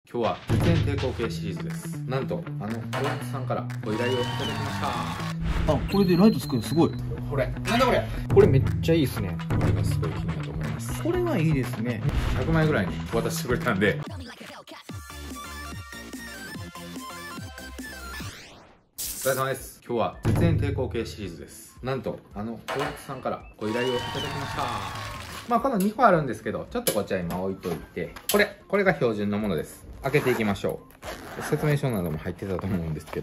今日は無線抵抗系シリーズです。なんと大本さんからご依頼をいただきました。 あ、これでライトつくのすごい。 これなんだこれ。 これめっちゃいいですね。 これがすごい気になると思います。 これはいいですね。 100枚ぐらいに渡してくれたんで、お疲れ様です。今日は無線抵抗系シリーズです。なんと大本さんからご依頼をいただきました。この2個あるんですけど、ちょっとこちら今置いといて、これが標準のものです。開けていきましょう。説明書なども入ってたと思うんですけど、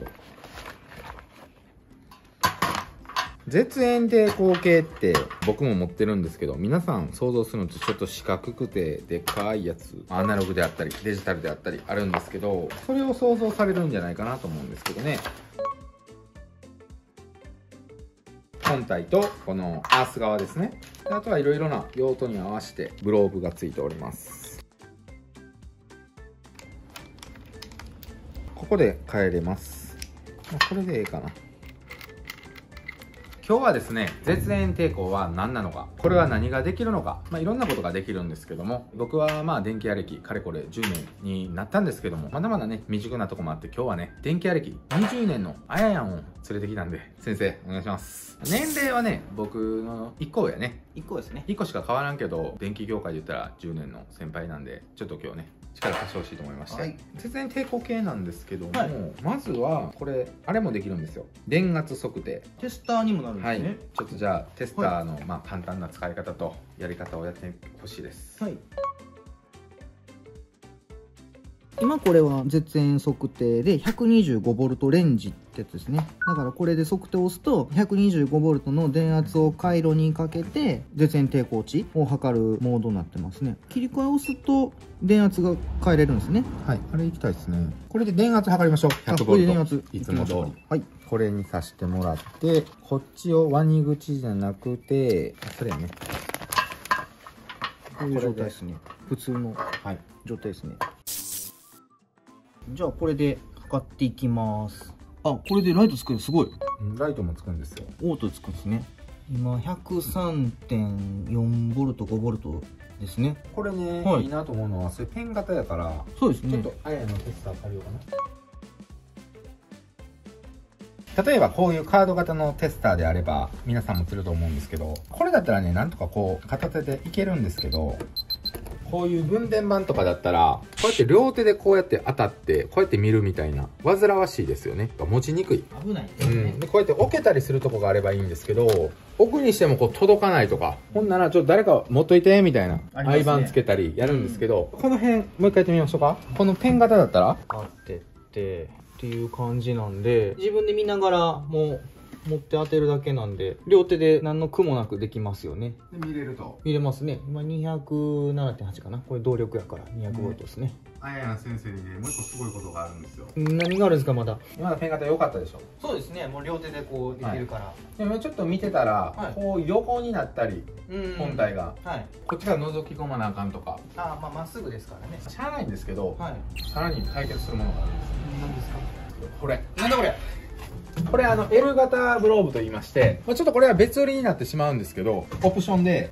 絶縁抵抗系って僕も持ってるんですけど、皆さん想像するのとちょっと四角くてでかいやつ、アナログであったりデジタルであったりあるんですけど、それを想像されるんじゃないかなと思うんですけどね。本体とこのアース側ですね。あとはいろいろな用途に合わせてグローブがついております。ここで変えれます。これでいいかな。今日はですね、絶縁抵抗は何なのか、これは何ができるのか、いろんなことができるんですけども、僕は電気屋歴かれこれ10年になったんですけども、まだまだね未熟なとこもあって、今日はね電気屋歴20年のあややんを連れてきたんで、先生お願いします。年齢はね僕の1個上ね、 1個ですね。 1個しか変わらんけど、電気業界で言ったら10年の先輩なんで、ちょっと今日ね力貸してほしいと思いまして、絶縁抵抗系なんですけども、まずはこれあれもできるんですよ。電圧測定。 テスターにもなるんですね。 ちょっとじゃあテスターの簡単な使い方とやり方をやってほしいです。 今これは絶縁測定で 125V レンジってやつですね。だからこれで測定を押すと 125V の電圧を回路にかけて絶縁抵抗値を測るモードになってますね。切り替えを押すと電圧が変えれるんですね。 はい、あれいきたいですね。これで電圧測りましょう。100V 電圧いつも通り。これに挿してもらって、こっちをワニ口じゃなくて、これやね。 こういう状態ですね。普通の状態ですね。じゃあこれで測っていきます。あ、これでライトつくのすごい。 ライトもつくんですよ。 オートつくんですね。今 103.4V 5V ですね。 これね、いいなと思うのは、それペン型やから、 そうですね。 ちょっとあやのテスター借りようかな。例えばこういうカード型のテスターであれば皆さんもすると思うんですけど、これだったらねなんとかこう片手でいけるんですけど、こういう分電盤とかだったらこうやって両手でこうやって当たってこうやって見るみたいな、煩わしいですよね。持ちにくい。 危ないですね。 でこうやって置けたりするとこがあればいいんですけど、置くにしてもこう届かないとか、ほんならちょっと誰か持っといてみたいな合板つけたりやるんですけど、この辺もう一回やってみましょうか。このペン型だったら当てってっていう感じなんで、自分で見ながらもう持って当てるだけなんで、両手で何の苦もなくできますよね。 で見れると見れますね。今 207.8 かな。これ動力やから 200V ですね。 あやや先生にねもう一個すごいことがあるんですよ。 何があるんですかまだ。 今のペン型良かったでしょ。 そうですね。もう両手でこうできるから。 でもちょっと見てたら、こう横になったり、本体が、こっちから覗き込まなあかんとか。 まっすぐですからね。 しゃあないんですけど、さらに解決するものがあるんです。 何ですかこれ。なんだこれ。これL 型グローブと言いまして、ちょっとこれは別売りになってしまうんですけど、オプションで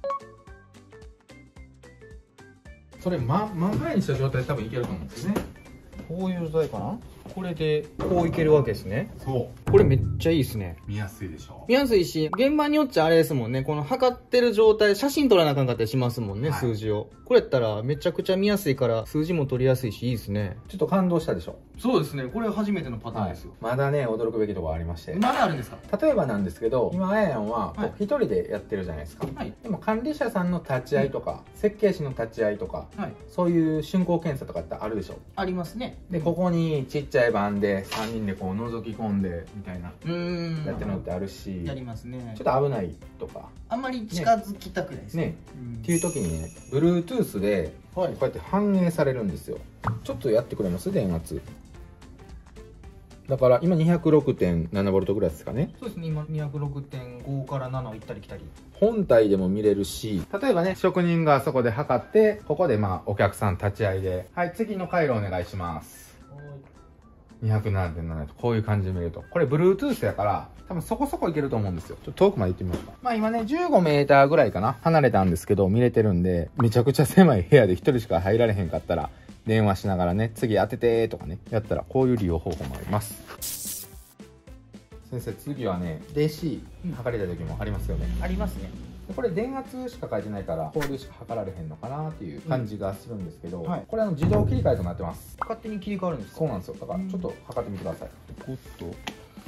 それ真ん前にした状態で多分いけると思うんですね。 こういう状態かな。これでこういけるわけですね。 そう。 これめっちゃいいですね。 見やすいでしょ。 見やすいし、現場によっちゃあれですもんね。この測ってる状態、写真撮らなあかんかったりしますもんね、数字を。これやったらめちゃくちゃ見やすいから数字も取りやすいしいいですね。 ちょっと感動したでしょ。 そうですね。これ初めてのパターンですよ。 まだね驚くべきところありまして。 まだあるんですか。 例えばなんですけど、今あややんは一人でやってるじゃないですか。でも管理者さんの立ち会いとか、設計士の立ち会いとか、そういう竣工検査とかってあるでしょ。 ありますね。 でここにちっちゃい版で3人でこう覗き込んでみたいなやってるのってあるし、 やりますね。 ちょっと危ないとか、 あんまり近づきたくないですね。 っていう時にね Bluetooth でこうやって反映されるんですよ。ちょっとやってくれます？電圧だから今 206.7V ぐらいですかね。 そうですね。今 206.5 から7行ったり来たり。 本体でも見れるし、例えばね職人がそこで測って、ここでお客さん立ち会いで、はい次の回路お願いします、207.7 とこういう感じで見ると、これ Bluetooth やから多分そこそこいけると思うんですよ。ちょっと遠くまで行ってみますか。今ね 15m ぐらいかな離れたんですけど見れてるんで、めちゃくちゃ狭い部屋で1人しか入られへんかったら電話しながらね、次当ててとかね、やったらこういう利用方法もあります。先生、次はね、DC 測りたい時もありますよね。 ありますね。 これ電圧しか書いてないから交流しか測られへんのかなっていう感じがするんですけど、 はい、 これ自動切り替えとなってます。 勝手に切り替わるんですか？ そうなんですよ。だからちょっと測ってみてください。 おっと、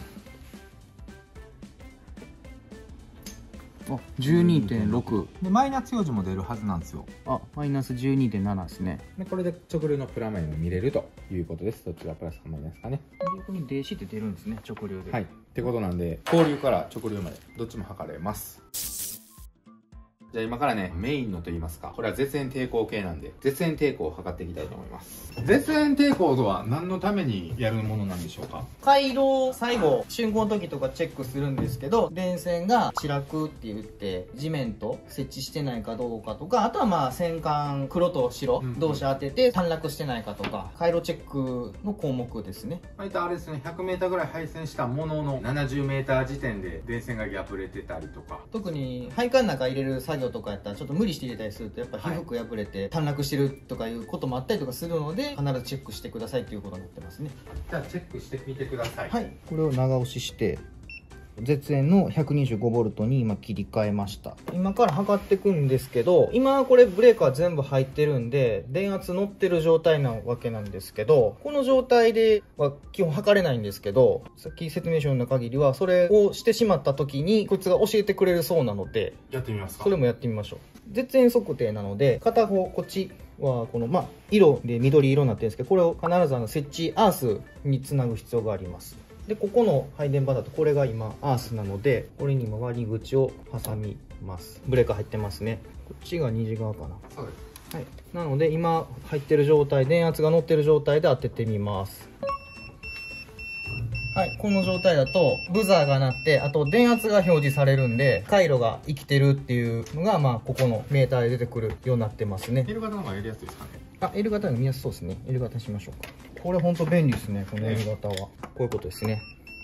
あ、12.6 でマイナス表示も出るはずなんですよ。 あ、マイナス 12.7 ですね。 でこれで直流のプラマイも見れるということです。どっちがプラスかマイナスかね。 ここに DC って出るんですね、直流で。 はい、ってことなんで交流から直流までどっちも測れます。じゃあ今からね、メインのといいますか、これは絶縁抵抗系なんで、絶縁抵抗を測っていきたいと思います。絶縁抵抗とは何のためにやるものなんでしょうか？ 回路最後竣工の時とかチェックするんですけど、電線が白くって言って地面と設置してないかどうかとか、あとはまあ線管黒と白同士当てて短絡してないかとか、回路チェックの項目ですね。 割とあれですね、100m ぐらい配線したものの 70m 時点で電線が破れてたりとか、 特に配管の中入れる作業とかやったらちょっと無理して入れたりするとやっぱ被覆破れて短絡してるとかいうこともあったりとかするので、必ずチェックしてくださいということになってますね。 じゃあチェックしてみてください。 はい、これを長押しして絶縁の 125V に今切り替えました。今から測っていくんですけど、今これブレーカー全部入ってるんで電圧乗ってる状態なわけなんですけど、この状態では基本測れないんですけど、さっき説明書の限りはそれをしてしまった時にこいつが教えてくれるそうなので、 やってみますか？ それもやってみましょう。絶縁測定なので、片方こっちはこの色で緑色になってるんですけど、これを必ず設置アースにつなぐ必要があります。でここの配電盤だとこれが今アースなので、これに今割り口を挟みます。ブレーカー入ってますね。こっちが虹側かな。 そうです。 はい、なので今入ってる状態、電圧が乗ってる状態で当ててみます。はい、この状態だとブザーが鳴って、あと電圧が表示されるんで回路が生きてるっていうのがここのメーターで出てくるようになってますね。 L 型の方がやりやすいですかね？ あ、L 型が見やすそうですね。 L 型にしましょうか。これほんと便利ですね、この L 型は。こういうことですね。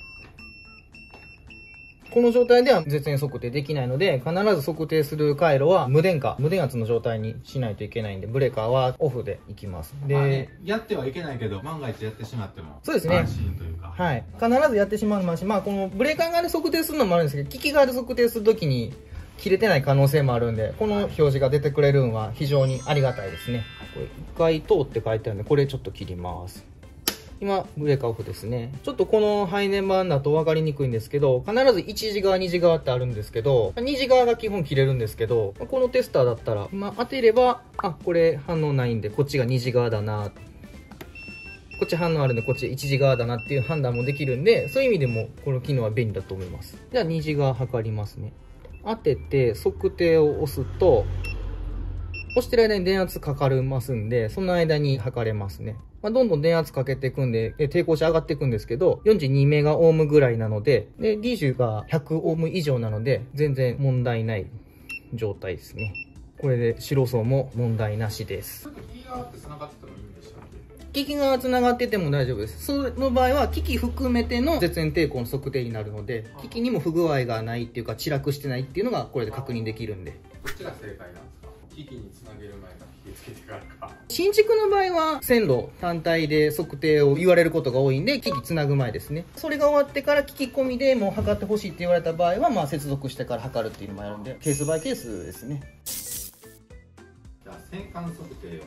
この状態では絶縁測定できないので、必ず測定する回路は無電圧の状態にしないといけないんで、ブレーカーはオフでいきます。で、 やってはいけないけど万が一やってしまってもそうですね、 安心というか、 はい、必ずやってしまいますし、このブレーカー側で測定するのもあるんですけど、機器側で測定するときに切れてない可能性もあるんで、この表示が出てくれるのは非常にありがたいですね。これ1回通って書いてあるんで、これちょっと切ります。今ブレーカーオフですね。ちょっとこの配電盤だと分かりにくいんですけど、必ず1時側2時側ってあるんですけど、2時側が基本切れるんですけど、このテスターだったら今当てれば、これ反応ないんでこっちが2時側だな、こっち反応あるんでこっち1時側だなっていう判断もできるんで、そういう意味でもこの機能は便利だと思います。じゃあ2時側測りますね。当てて測定を押すと、押してる間に電圧かかりますんで、その間に測れますね。どんどん電圧かけていくんで、抵抗値上がっていくんですけど、42メガオームぐらいなので、で、DC が100オーム以上なので、全然問題ない状態ですね。これで白層も問題なしです。 機器側って繋がっててもいいんでしたっけ？ 機器が繋がってても大丈夫です。その場合は機器含めての絶縁抵抗の測定になるので、機器にも不具合がないっていうか、散らくしてないっていうのがこれで確認できるんで。 どっちが正解なんですか？機器につなげる前か機器つけてからか。 新築の場合は線路単体で測定を言われることが多いんで、機器つなぐ前ですね。それが終わってから機器込みでもう測ってほしいって言われた場合は、接続してから測るっていうのもやるんで、ケースバイケースですね。 じゃあ線管測定お願いします。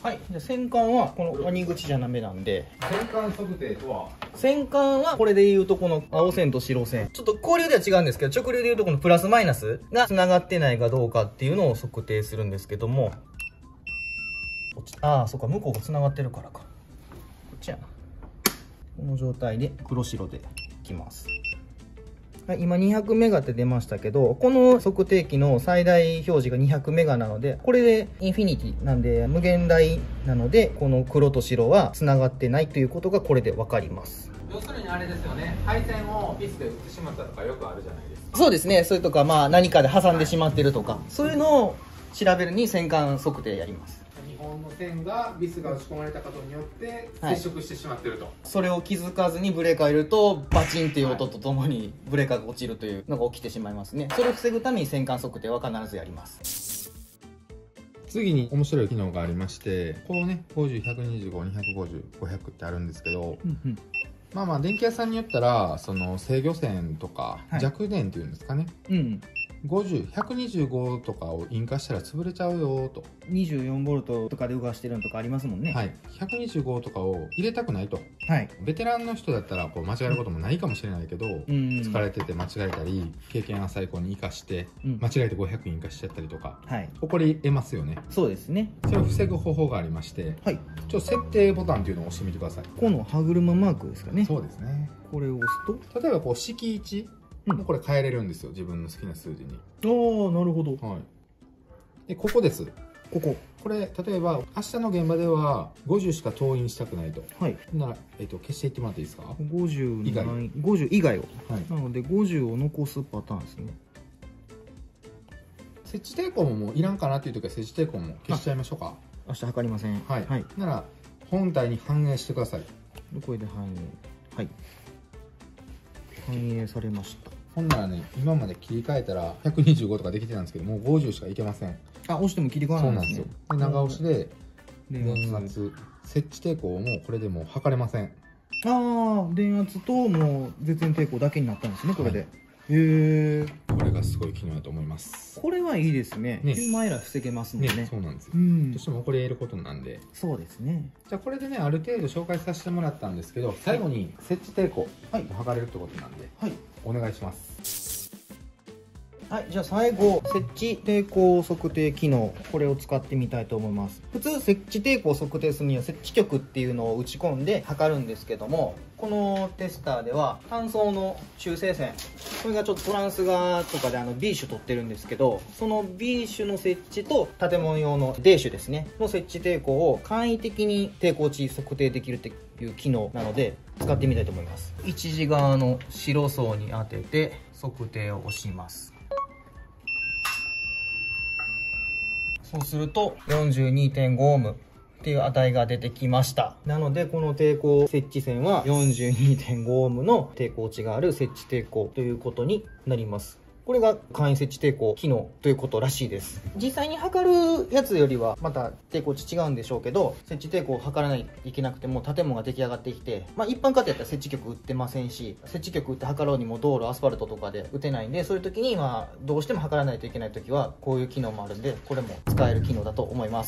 はい、じゃあ線管はこの割り口じゃダメなんで、 線管測定とは、 線管はこれで言うとこの青線と白線、ちょっと交流では違うんですけど、直流で言うとこのプラスマイナスが繋がってないかどうかっていうのを測定するんですけども、そっか、向こうが繋がってるからか。こっちやな。この状態で黒白でいきます。はい、今200メガって出ましたけど、この測定器の最大表示が200メガなので、これでインフィニティなんで無限大なので、この黒と白は繋がってないということがこれで分かります。 要するにあれですよね、配線をピスで打ってしまったとかよくあるじゃないですか。 そうですね、それとか何かで挟んでしまってるとか、そういうのを調べるに線管測定やります。 日本の線がビスが打ち込まれたことによって接触してしまってると、 それを気づかずにブレーカー入れるとバチンっていう音とともにブレーカーが落ちるというのが起きてしまいますね。それを防ぐために線管測定は必ずやります。 次に面白い機能がありまして、こうね、50、125、250、500ってあるんですけど、まあ電気屋さんによったら、その制御線とか弱電っていうんですかね。50、125とかを引火したら潰れちゃうよと。 24ボルトとかで動かしてるのとかありますもんね。 はい。125とかを入れたくないと。 はい。 ベテランの人だったらこう間違えることもないかもしれないけど、疲れてて間違えたり、経験浅い子に生かして、間違えて500引火しちゃったりとか、起こり得ますよね。 そうですね。 それを防ぐ方法がありまして、はい。設定ボタンっていうのを押してみてください。 この歯車マークですかね。 そうですね。これを押すと、例えばこう式1、これ変えれるんですよ、自分の好きな数字に。 ああ、なるほど。 はい。で、ここです。これ、例えば、明日の現場では、50しか登院したくないと。はい。なら、消していってもらっていいですか？ 50 以外を。はい。なので、50を残すパターンですね。設置抵抗ももういらんかなっていう時は、設置抵抗も消しちゃいましょうか。明日測りません。はい。はい。なら、本体に反映してください。これで反映。はい。反映されました。ほんならね、今まで切り替えたら125とかできてたんですけど、もう50しかいけません。あ、押しても切り替わらないんですね。そうなんですよ。で、長押しで、電圧、設置抵抗もこれでもう測れません。ああ、電圧ともう絶縁抵抗だけになったんですね、これで。はい、へえ。これがすごい機能だと思います。これはいいですね。ヒューマンエラー防げますもんね。そうなんですよ。どうしても起こり得ることなんで。そうですね。じゃあこれでね、ある程度紹介させてもらったんですけど、最後に設置抵抗を測れるってことなんで、はい、お願いします。はい、じゃあ最後、設置抵抗測定機能、これを使ってみたいと思います。普通、設置抵抗を測定するには、設置極っていうのを打ち込んで測るんですけども、このテスターでは、単層の中性線、これがちょっとトランス側とかでB 種取ってるんですけど、その B 種の設置と建物用の D 種ですね、の設置抵抗を簡易的に抵抗値測定できるっていう機能なので、使ってみたいと思います。一時側の白層に当てて、測定を押します。そうすると 42.5 オームっていう値が出てきました。なのでこの抵抗設置線は 42.5 オームの抵抗値がある設置抵抗ということになります。これが簡易設置抵抗機能ということらしいです。実際に測るやつよりはまた抵抗値違うんでしょうけど、設置抵抗を測らないといけなくても建物が出来上がってきて、一般家庭やったら設置局売ってませんし、設置局売って測ろうにも道路、アスファルトとかで打てないんで、そういう時にどうしても測らないといけない時はこういう機能もあるんで、これも使える機能だと思います。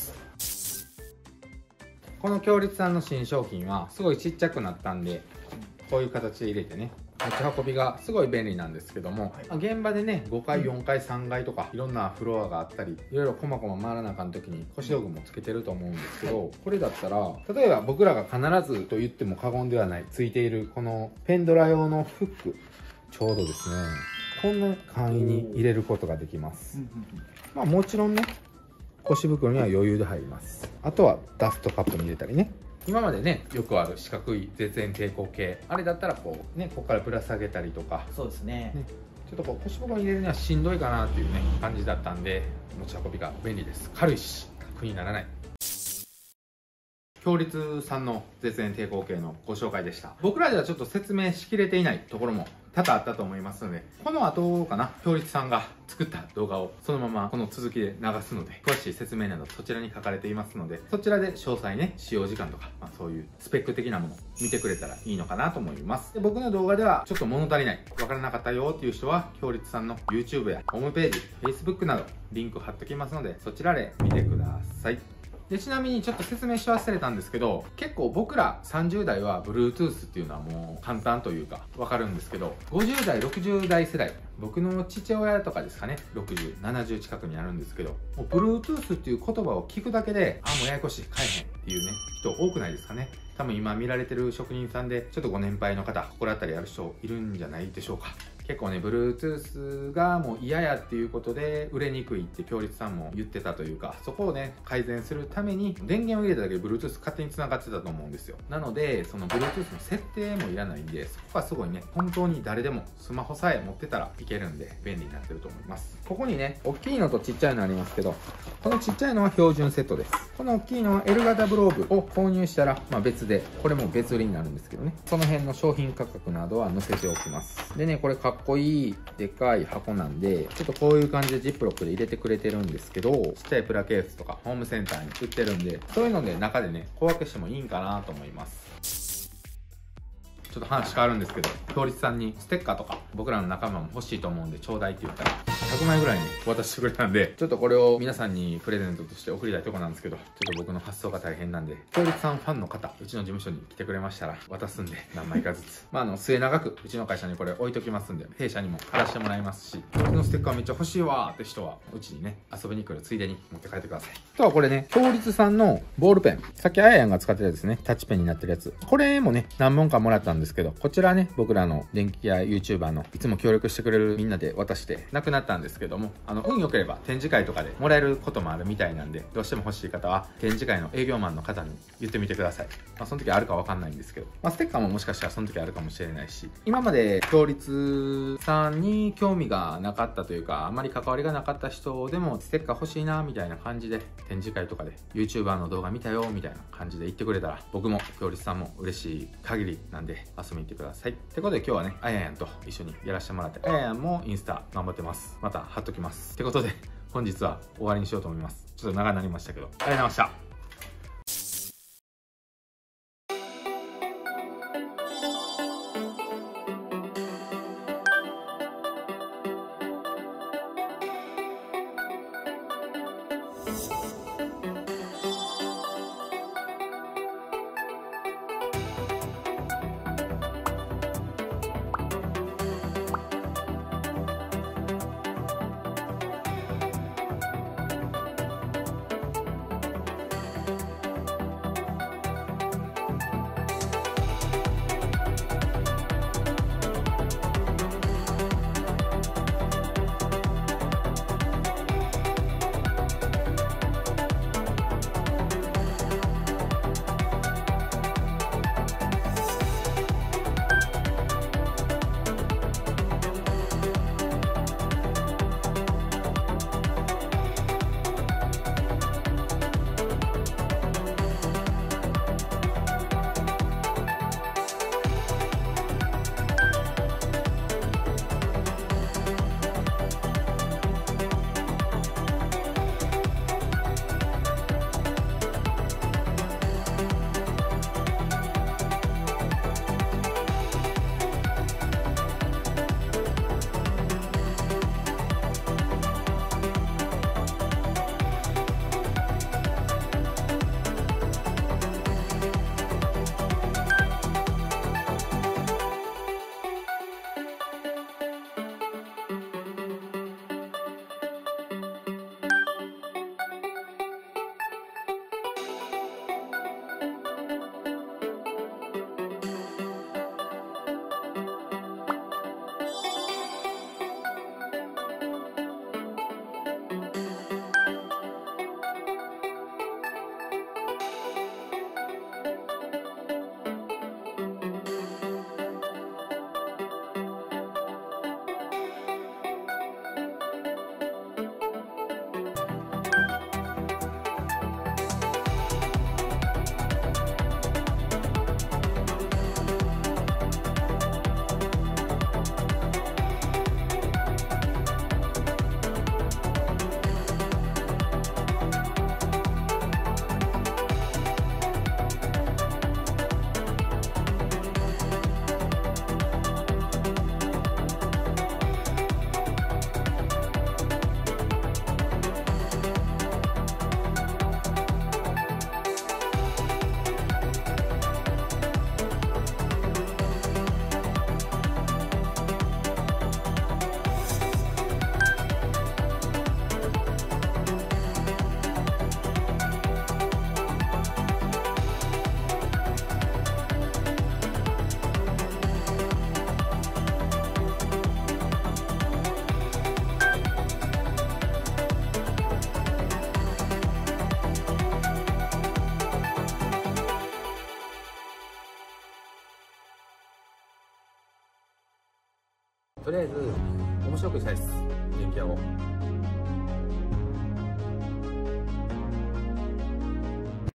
この強烈さんの新商品はすごいちっちゃくなったんで、こういう形で入れてね、持ち運びがすごい便利なんですけども、現場でね、5階、4階、3階とかいろんなフロアがあったり、いろいろこまこま回らなあかん時に腰道具もつけてると思うんですけど、これだったら例えば僕らが必ずと言っても過言ではないついているこのペンドラ用のフック、ちょうどですね、こんな簡易に入れることができます。もちろんね、腰袋には余裕で入ります。あとはダストカップに入れたりね、今までね、よくある四角い絶縁抵抗系、あれだったらこうね、ここからぶら下げたりとか、そうですね、ちょっとこう腰袋に入れるにはしんどいかなっていうね感じだったんで、持ち運びが便利です。軽いし苦にならない。強烈さんの絶縁抵抗系のご紹介でした。僕らではちょっと説明しきれていないところも多々あったと思いますので、この後かな、強烈さんが作った動画をそのままこの続きで流すので、詳しい説明などそちらに書かれていますので、そちらで詳細ね、使用時間とか、そういうスペック的なものを見てくれたらいいのかなと思います。で、僕の動画ではちょっと物足りない、わからなかったよっていう人は、強烈さんの YouTube やホームページ、Facebook などリンク貼っときますので、そちらで見てください。で、ちなみにちょっと説明し忘れたんですけど、結構僕ら30代は Bluetooth っていうのはもう簡単というかわかるんですけど、50代、60代世代、僕の父親とかですかね、60、70近くになるんですけど、もう Bluetooth っていう言葉を聞くだけで、もうややこしい、買えへんっていうね、人多くないですかね。多分今見られてる職人さんで、ちょっとご年配の方、心当たりある人いるんじゃないでしょうか。結構ね、Bluetooth がもう嫌やっていうことで売れにくいって強烈さんも言ってたというか、そこをね、改善するために電源を入れただけで Bluetooth 勝手に繋がってたと思うんですよ。なので、その Bluetooth の設定もいらないんで、そこはすごいね、本当に誰でもスマホさえ持ってたらいけるんで便利になってると思います。ここにね、大きいのとちっちゃいのありますけど、このちっちゃいのは標準セットです。この大きいのは L 型グローブを購入したら、別で、これも別売りになるんですけどね、その辺の商品価格などは載せておきます。でね、これかっっこいいでかい箱なんで、ちょっとこういう感じでジップロックで入れてくれてるんですけど、ちっちゃいプラケースとかホームセンターに売ってるんで、そういうので中でね、小分けしてもいいんかなと思います。ちょっと話変わるんですけど、強立さんにステッカーとか僕らの仲間も欲しいと思うんでちょうだいって言ったら100枚ぐらいに渡してくれたんで、ちょっとこれを皆さんにプレゼントとして送りたいとこなんですけど、ちょっと僕の発送が大変なんで、強立さんファンの方、うちの事務所に来てくれましたら渡すんで、何枚かずつ末永くうちの会社にこれ置いときますんで、弊社にも貼らせてもらいますし、このステッカーめっちゃ欲しいわーって人はうちにね、遊びに来るついでに持って帰ってください。あとはこれね、強立さんのボールペン、さっきあややんが使ってたやつですね、タッチペンになってるやつ、これもね何本かもらったんですけど、こちらね、僕らの電気屋 YouTuber のいつも協力してくれるみんなで渡してなくなったんですけども、運良ければ展示会とかでもらえることもあるみたいなんで、どうしても欲しい方は展示会の営業マンの方に言ってみてください。その時あるかわかんないんですけど、ステッカーももしかしたらその時あるかもしれないし、今まで強立さんに興味がなかったというか、あまり関わりがなかった人でもステッカー欲しいなみたいな感じで、展示会とかで YouTuber の動画見たよみたいな感じで言ってくれたら、僕も強立さんも嬉しい限りなんで遊びに行ってください。ってことで今日はね、あややんと一緒にやらせてもらって、あややんもインスタ頑張ってます。また貼っときます。ってことで本日は終わりにしようと思います。ちょっと長くなりましたけど、ありがとうございました。とりあえず面白くしたいです、電気屋を。